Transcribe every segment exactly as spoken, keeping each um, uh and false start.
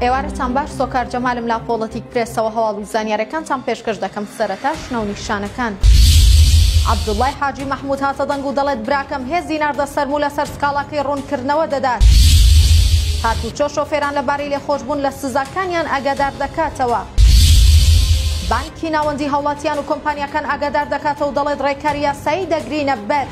ئێوارەتان باش سۆکار جەمالم لا پۆڵەتیک پرێسەوە هەواڵ و زانیاریەکانتان پێشکەش دەکەم. سەرەتا شنە و نیشانەکان. عەبدوڵڵای حاجی مەحموود هاتە دەنگ و دەڵێت براکەم هێزی ناردە سەرموو لەسەر سکاڵاکەی ڕوونکردنەوە دەدات. هاتوچۆ شۆفێران لەبارەی لێخۆشبوون لە سزاکانیان ئاگادار دەکاتەوە. بانکی ناوەندی هەوڵاتیان و کۆمپانیەکان ئاگادار دەکاتەوە و دەڵێت ڕێکاری یاسایی دەگرینە بەر.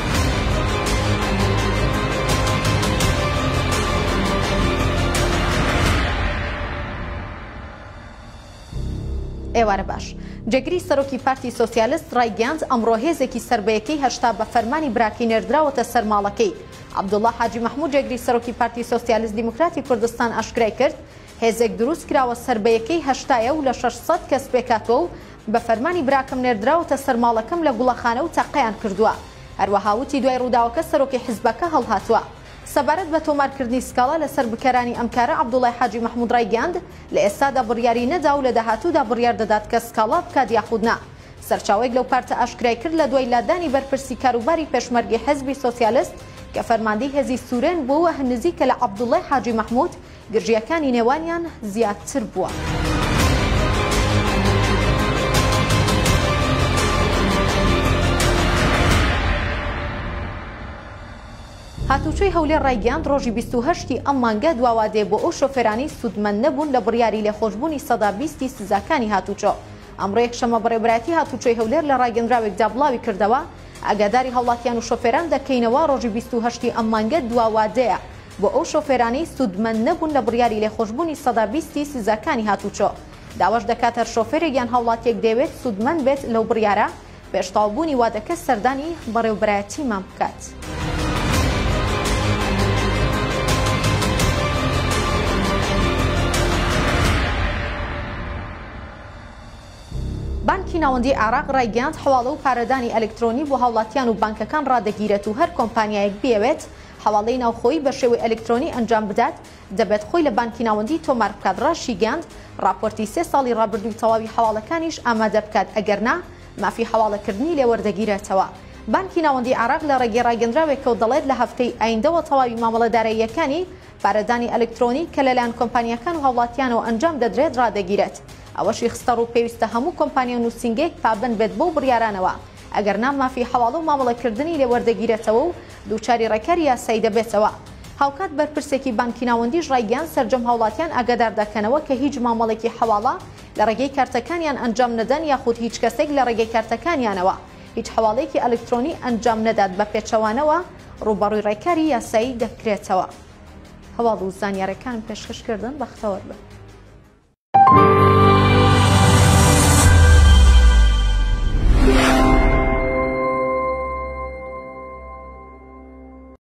ئێوارە باش. جێگری سەرۆکی پارتی سۆسیالیست ڕایگەاند ئەمڕۆ هێزێکی سربەیەکەی هەشتا بە فەرمانی براکی نێردراوەتە سەر ماڵەکەی. عەبدوڵڵا حاجی مەحموود جێگری سەرۆکی پارتی سۆسیالیست دیموکراتی کوردستان ئاشکرای کرد هێزێک دروست کراوە سربەیەکەی هەشتایە و لە شەشسەد کەس پێکاتەوە و بە فەرمانی براکەم نێردراوەتە سەر ماڵەکەم لە گوڵەخانە و تەقەیان کردووە. هەروەها وتی دوای ڕووداوەکە سەرۆکی حیزبەکە هەڵهاتووە. سەبارەت بە تۆمارکردنی سکاڵا لەسەر بکەرانی ئەم کارە عەبدوڵڵای حاجی مەحموود ڕایگەاند لە ئێستادا بڕیاری نەدا و لە داهاتوودا بڕیار دەدات کە سکاڵا بکات یاخود نا. سەرچاوەیەک لەو پارتە ئاشکرای کرد لە دوای لادانی بەرپرسی کاروباری پێشمەرگی حزبی سۆسیالیست کە فەرماندەی هێزی سوورێن بووە هەنزیکە لە عەبدوڵڵای حاجی مەحموود گرژیەکانی نێوانیان زیاتر بووە. هاتوچۆی هەولێر ڕایگەاند ڕۆژی بیست و هەشتی ئەم مانگە دواوادێ بۆ ئەو شۆفێرانی سوودمەند نەبوون لە بڕیاری لێخۆشبوونی سەدا بیستی سزاکانی هاتوچۆ. ئەمڕۆ یەکشەمە بەڕێوەبەرەتی هاتوچۆی هەولێر لە ڕاگەندراوێکدا بڵاوی کردەوە ئاگاداری هەوڵاتیان و شۆفێران دەکەینەوە ڕۆژی بیست و هەشتی ئەم مانگە دواوادەیە بۆ ئەو شۆفێرانی سوودمەند نەبوون لە بڕیاری لێخۆشبوونی سەدا بیستی سزاکانی هاتوچۆ. داواش دەکات هەر شۆفێرێک یان هەوڵاتیەک دەوێت سوودمەند بێت لەو بڕیارە پێشتاوبوونی وادەکە سەردانی بەڕێوەبەرەتیمان بکات. بانکی ناوەندی عێراق ڕایگەاند حواڵە و پارەدانی ئەلکترۆنی بۆ هاوڵاتیان و بانکەکان ڕادەگیرێت و هەر کۆمپانیایەک بێوێت حواڵەی ناوخۆیی بە شێوەی ئەلکترۆنی ئەنجام بدات دەبێت خۆی لە بانکی ناوەندی تۆمار بکات. ڕاشی گەاند راپۆرتی سێ ساڵی ڕابردووی تەواوی حواڵەکانیش ئامادە بکات ئەگەرنا مافی حواڵەکردنی لێوەردەگیرێتەوە. بانکی ناوەندی عێراق لە ڕێگەی ڕاگەندراوێکەوە دەڵێت لە هەفتەی ئایندەوە تەواوی مامەڵەداراییەکانی پارەدانی ئەلکترۆنی کە لەلایەن کۆمپانیەکان و هاوڵاتیانەوە ئەنجام دەدرێت ڕادەگیرێت. ئەوەشی خستە ڕوو پێویستە هەموو کۆمپانیا و نووسینگەیەک پابند بێت بۆ بڕیارانەوە ئەگەرنا مافی حواڵە و مامەڵەکردنی لێوەردەگیرێتەوە و دووچاری ڕێکاری یاسایی دەبێتەوە. هاوکات بەرپرسێکی بانکی ناوەندیش ڕایگەاند سەرجەم هاوڵاتیان ئاگادار دەکەنەوە کە هیچ مامەڵێکی حواڵە لە ڕێگەی کارتەکانیان ئەنجام نەدەن یاخود هیچ کەسێک لە ڕێگەی کارتەکانیانەوە هیچ حواڵەیەکی ئەلکترۆنی ئەنجام نەدات بە پێچەوانەوە ڕووبەڕووی ڕێکاری یاسایی دەکرێتەوە. هەواڵ و زانیاریەکان پێشکەشکردن بەختەوەربن.